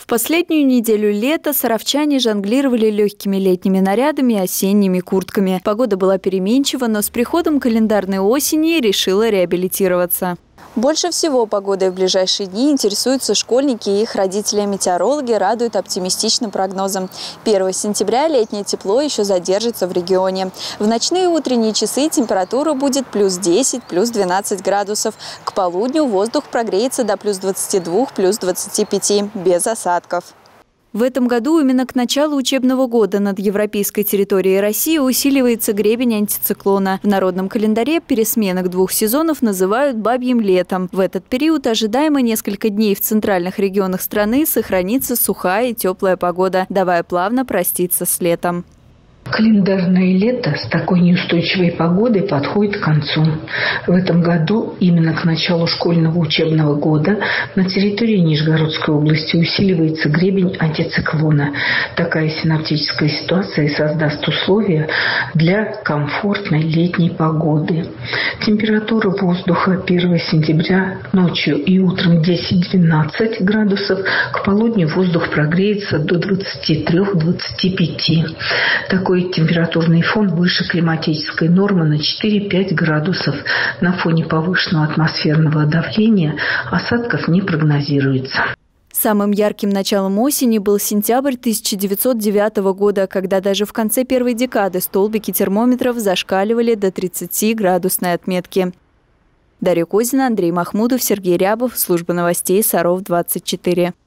В последнюю неделю лета саровчане жонглировали легкими летними нарядами и осенними куртками. Погода была переменчива, но с приходом календарной осени решила реабилитироваться. Больше всего погодой в ближайшие дни интересуются школьники и их родители. Метеорологи радуют оптимистичным прогнозом. 1 сентября летнее тепло еще задержится в регионе. В ночные и утренние часы температура будет плюс 10, плюс 12 градусов. К полудню воздух прогреется до плюс 22, плюс 25, без осадков. В этом году именно к началу учебного года над европейской территорией России усиливается гребень антициклона. В народном календаре пересменок 2 сезонов называют бабьим летом. В этот период ожидаемо несколько дней в центральных регионах страны сохранится сухая и теплая погода, давая плавно проститься с летом. Календарное лето с такой неустойчивой погодой подходит к концу. В этом году, именно к началу школьного учебного года, на территории Нижегородской области усиливается гребень антициклона. Такая синоптическая ситуация создаст условия для комфортной летней погоды. Температура воздуха 1 сентября ночью и утром 10-12 градусов, к полудню воздух прогреется до 23-25. Такой температурный фон выше климатической нормы на 4-5 градусов. На фоне повышенного атмосферного давления осадков не прогнозируется. Самым ярким началом осени был сентябрь 1909 года, когда даже в конце первой декады столбики термометров зашкаливали до 30-градусной отметки. Дарья Козина, Андрей Махмудов, Сергей Рябов. Служба новостей Саров 24.